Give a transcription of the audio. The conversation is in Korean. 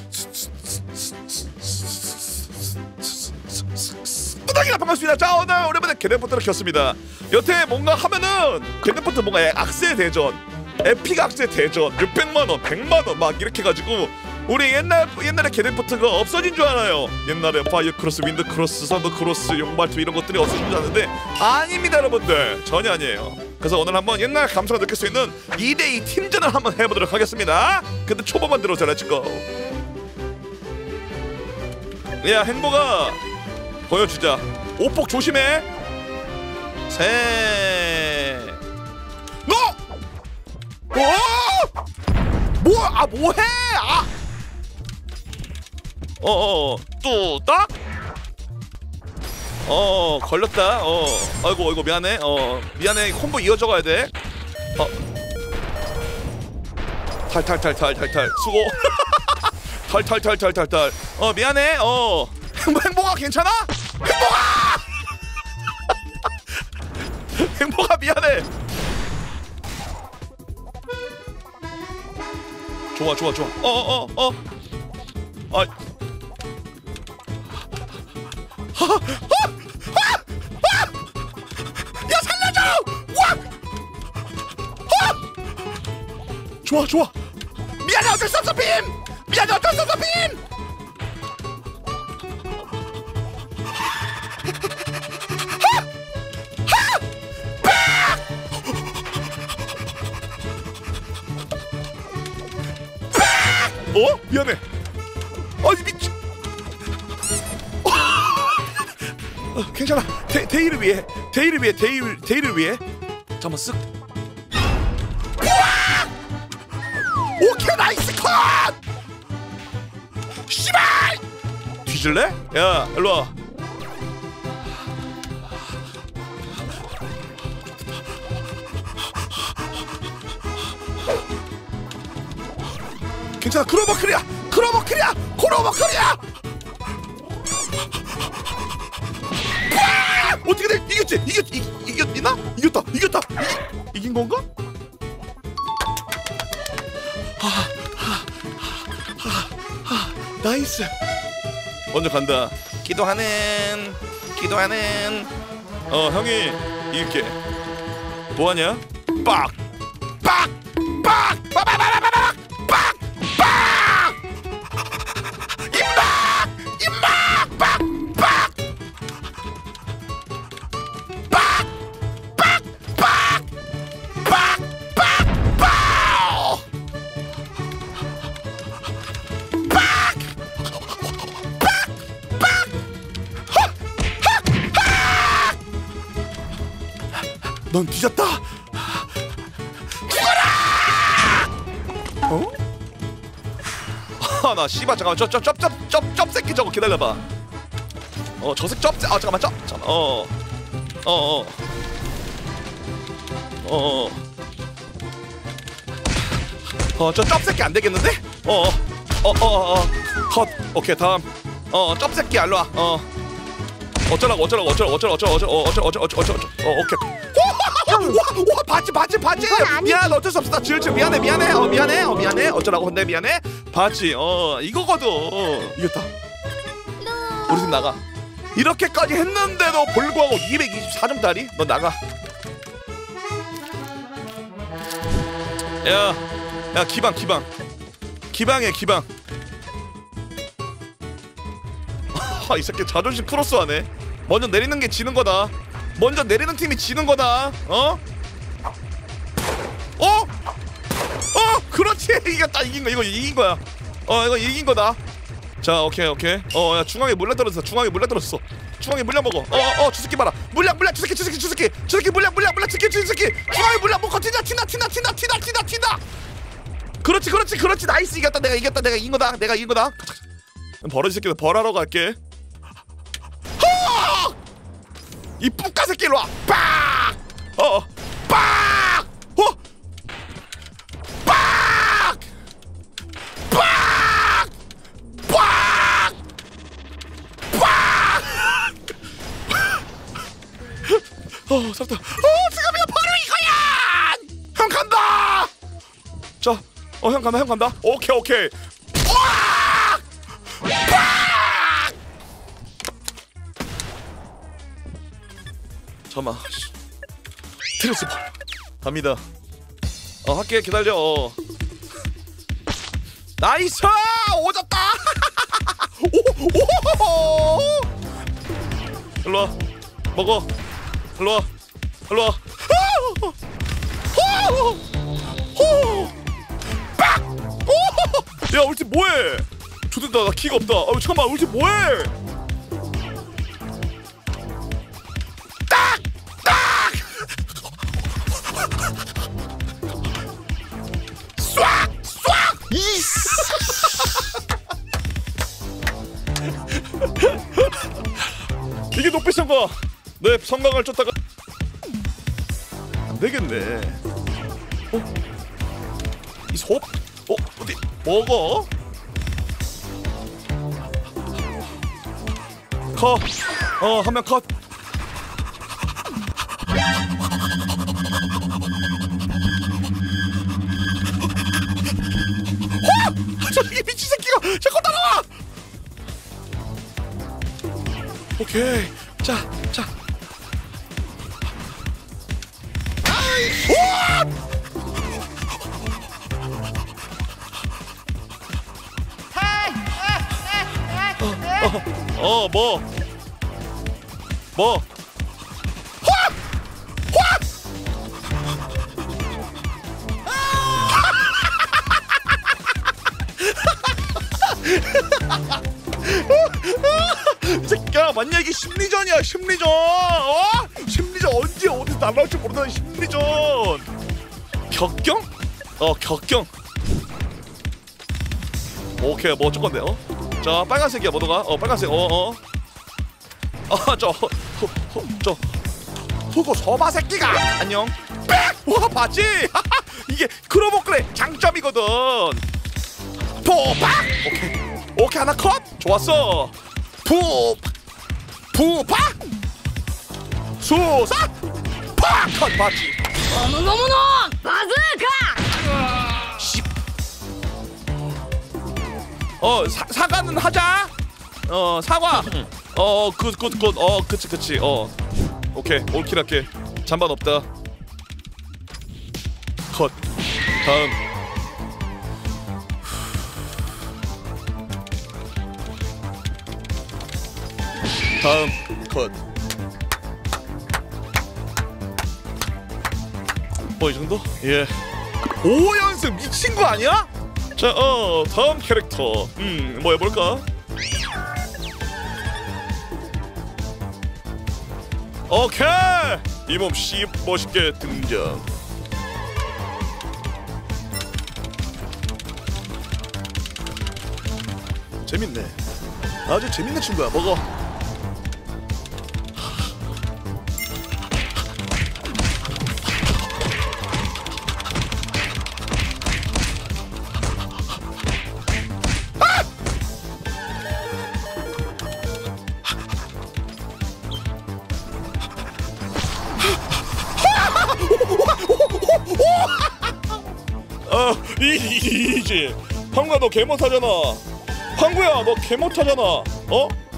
꾸덕이라 반갑습니다. 자, 오늘 오랜만에 게덴포트를 켰습니다. 여태 뭔가 하면은 게덴포트 뭔가 악세 대전, 에픽 악세 대전, 600만원, 100만원 막 이렇게 해가지고 우리 옛날에 게덴포트가 없어진 줄 알아요. 옛날에 파이어 크로스, 윈드 크로스, 선더 크로스, 용발투 이런 것들이 없어진 줄 아는데 아닙니다, 여러분들. 전혀 아니에요. 그래서 오늘 한번 옛날 감성을 느낄 수 있는 2대2 팀전을 한번 해보도록 하겠습니다. 근데 초보만 들어오자. 렛츠고. 야, 행보가 보여주자. 오폭 조심해. 너! 뭐해? 또 딱? 걸렸다. 아이고 미안해. 미안해. 콤보 이어져 가야 돼. 탈탈 수고. 탈. 미안해. 행복아 괜찮아? 행복아 미안해. 좋아. 야, 살려줘! 좋아. 미안해, 어쩔 수 없어, 빔! 미안해. 아니 미치. 괜찮아. 데이를 위해. 잠깐만 쓱. 오케이, 나이스 컷. 씨발. 뒤질래? 야, 일로 와. 괜찮아. 크로버클이야. 어떻게 돼? 이겼나? 이겼다. 이긴 건가? 나이스. 먼저 간다. 기도하는. 형이 이길게. 뭐하냐? 빡. 넌 뒤졌다. 죽어라! 나 씨발 잠깐만. 쩝새끼 저거 기다려봐. 저색 쩝새. 잠깐만. 저 쩝새끼 안 되겠는데? 컷. 오케이, 다음. 쩝새끼 알로 와. 어쩌라고. 오케이. 와, 바지. 미안, 어쩔 수 없어. 나 지을 미안해. 미안해. 어쩌라고. 근데 미안해. 바지. 이거거든. 이겼다. 우리 팀 나가. 이렇게까지 했는데도 불구하고 224점짜리? 너 나가. 야, 기방해. 이 새끼 자존심 크로스하네. 먼저 내리는 게 지는 거다. 먼저 내리는 팀이 지는 거다. 그렇지. 이겼다. 이긴 거야. 이거 이긴 거다. 자, 오케이. 야, 중앙에 물량 떨어졌어. 중앙에 물량 먹어. 저 새끼 봐라. 물량. 저 새끼 물량. 저 새끼. 중앙에 물량 먹고 튄다. 그렇지. 나이스. 이겼다. 내가 이긴 거다. 버러지 새끼들 벌하러 갈게. 이 뿌까 새끼 일로 와. 빡! 빡! 빡! 살았다. 지금이야. 바로 이거야. 형 간다. 자, 형 간다. 오케이. 빡! 잠깐만. 트랜스포 갑니다. 할게. 기다려. 나이스! 오졌다! 오! 일로와. 먹어. 일로와. 일로와. 빡! 야 우리 팀 뭐해? 조된다. 나 키가 없다. 잠깐만 우리 팀 뭐해? 딱! 딱! 쏴! 쏴! 이씨! 이게 높이 성공. 네, 성광을 쫓다가 안 되겠네. 이 속? 어디? 먹어? 컷. 한 명 컷. 저기 미친 새끼가 자꾸 따라와. 오케이. 자. 뭐? 이 새끼야, 만약 이게 심리전이야, 심리전. 심리전 언제 어디서 날라올지 모르는 심리전. 격경? 격경. 오케이, 뭐 어쩔 건데? 자, 빨간색이야, 뭐도가? 빨간색. 저 그거 소바 새끼가 안녕. 빽! 와, 봤지? 이게 크로모클의 장점이거든. 포박! 오케이 하나 컷. 좋았어. 부박! 수사! 팍! 컷 봤지? 어머머머머! 바즈카! 사과는 하자. 사과. 그치. 오케이, 올킬 할게. 잔반 없다. 컷. 다음 컷. 이 정도? 예. 5연승 미친 거 아니야? 자, 다음 캐릭터. 뭐 해볼까? 오케이! 이 몸 씨 멋있게 등장. 재밌네. 아주 재밌는 친구야. 먹어. 이지 황구야, 너 개 못하잖아. 황구야, 너 개 못하잖아.